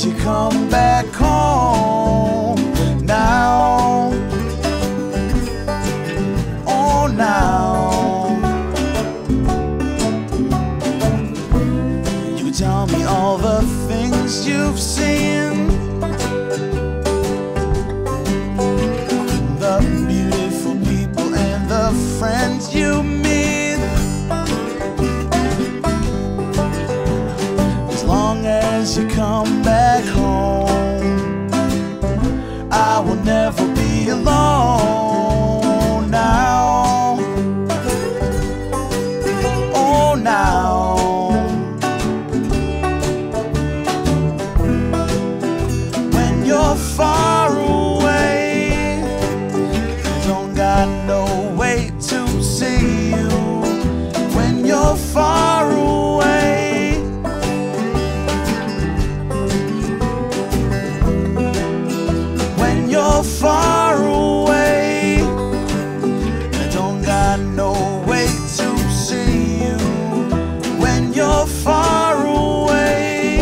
as you come back home now. Oh, now you can tell me all the things you've seen, the beautiful people and the friends you meet. As long as you come back home, I will never be alone now. Oh, now when you're far away, I don't got no way to see you. When you're far away, when you're far away, I don't got no way to see you. When you're far away,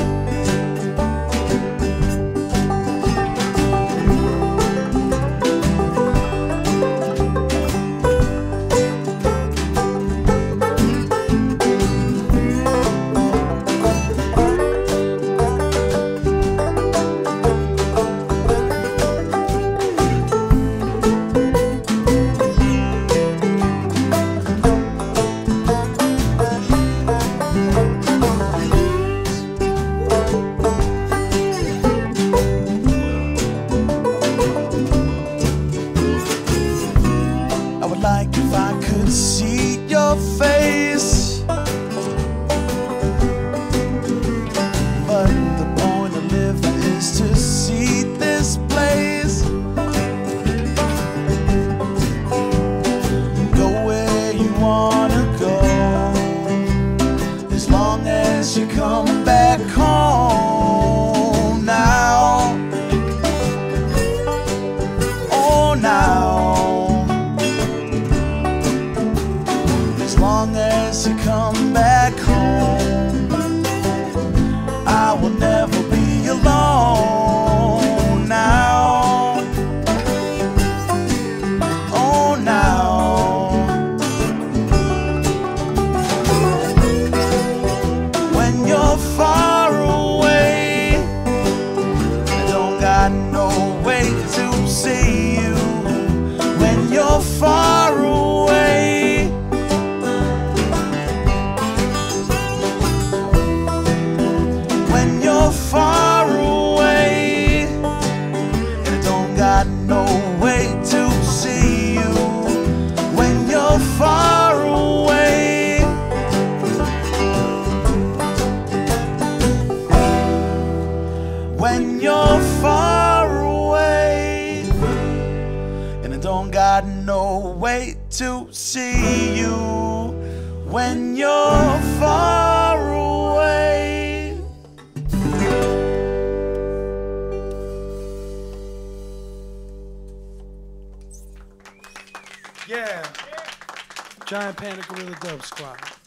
I would like if I could see your face, but the point of living is to see this place. Go where you wanna go, as long as you come back home now. Oh, now as long as you come back home, I will never be alone now. Oh, now when you're far away, I don't got no way to see you. When you're far away, when you're far away, and I don't got no way to see you. When you're far away, when you're far away, and I don't got no way to see you. When you're far away. Yeah. Giant Panda Guerilla Dub Squad.